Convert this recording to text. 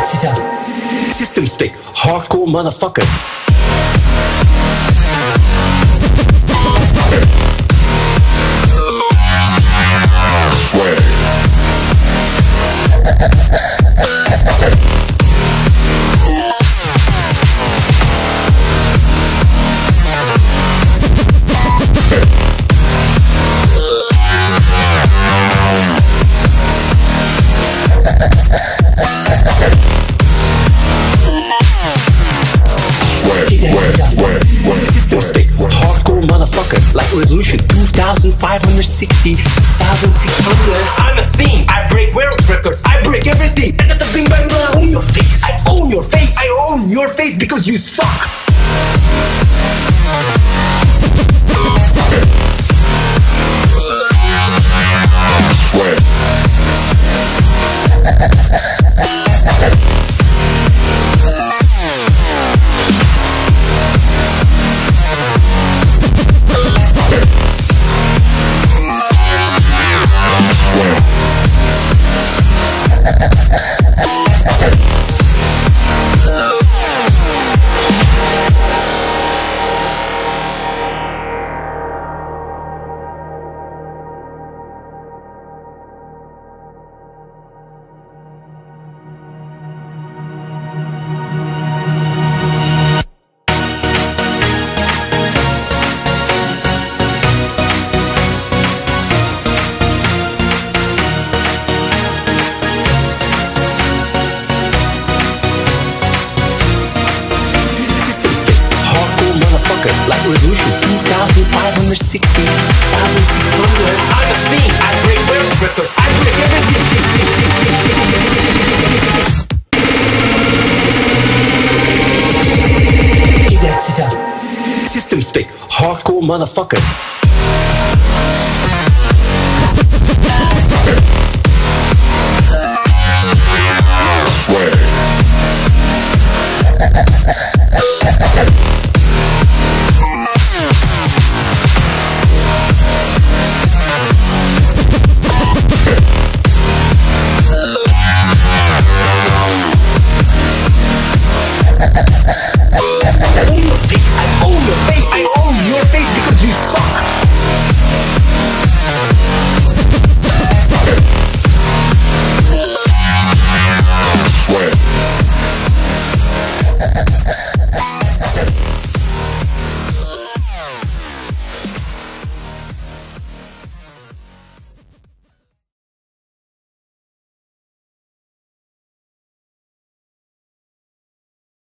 That's it. System spec, hardcore motherfucker. System spec, hardcore motherfucker. Like resolution 2560, 1600. I'm a thing. I break world records. I break everything. I got the bing bang bang. I own your face. I own your face. I own your face because you suck. Like resolution 2560, 1600. I'm a thing. I break world records. I break everything. That's it. System spec, hardcore motherfucker.